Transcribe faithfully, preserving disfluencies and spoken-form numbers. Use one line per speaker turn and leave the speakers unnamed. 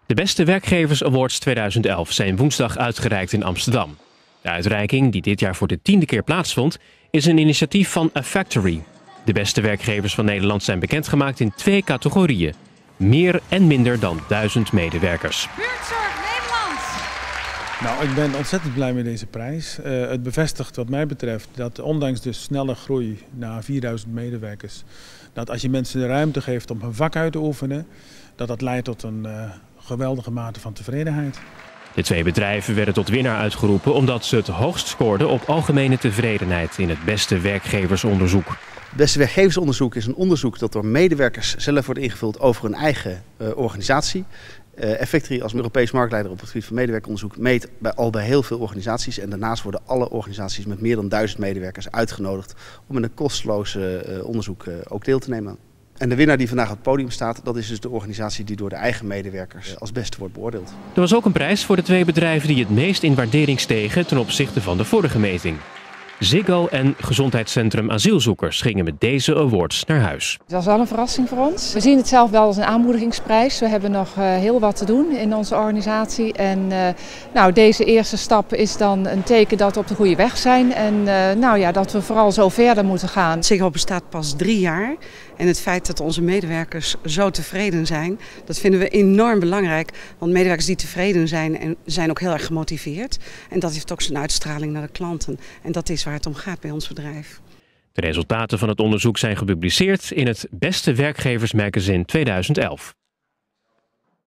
De Beste Werkgevers Awards tweeduizend elf zijn woensdag uitgereikt in Amsterdam. De uitreiking, die dit jaar voor de tiende keer plaatsvond, is een initiatief van A Factory. De beste werkgevers van Nederland zijn bekendgemaakt in twee categorieën. Meer en minder dan duizend medewerkers.
Buurtzorg Nederland!
Nou, ik ben ontzettend blij met deze prijs. Uh, het bevestigt wat mij betreft dat ondanks de snelle groei naar vierduizend medewerkers, dat als je mensen de ruimte geeft om hun vak uit te oefenen, dat dat leidt tot een uh, geweldige mate van tevredenheid.
De twee bedrijven werden tot winnaar uitgeroepen omdat ze het hoogst scoorden op algemene tevredenheid in het beste werkgeversonderzoek.
Het Beste Werkgeversonderzoek is een onderzoek dat door medewerkers zelf wordt ingevuld over hun eigen uh, organisatie. Uh, A Factory als Europees marktleider op het gebied van medewerkeronderzoek meet bij, al bij heel veel organisaties. En daarnaast worden alle organisaties met meer dan duizend medewerkers uitgenodigd om in een kosteloze uh, onderzoek uh, ook deel te nemen. En de winnaar die vandaag op het podium staat, dat is dus de organisatie die door de eigen medewerkers als beste wordt beoordeeld.
Er was ook een prijs voor de twee bedrijven die het meest in waardering stegen ten opzichte van de vorige meting. Ziggo en Gezondheidscentrum Asielzoekers gingen met deze awards naar huis.
Het was wel een verrassing voor ons. We zien het zelf wel als een aanmoedigingsprijs. We hebben nog uh, heel wat te doen in onze organisatie. En uh, nou, deze eerste stap is dan een teken dat we op de goede weg zijn. En uh, nou ja, dat we vooral zo verder moeten gaan.
Ziggo bestaat pas drie jaar. En het feit dat onze medewerkers zo tevreden zijn, dat vinden we enorm belangrijk. Want medewerkers die tevreden zijn, en zijn ook heel erg gemotiveerd. En dat heeft ook zijn uitstraling naar de klanten. En dat is waar het om gaat bij ons bedrijf.
De resultaten van het onderzoek zijn gepubliceerd in het Beste Werkgeversmagazine tweeduizend elf.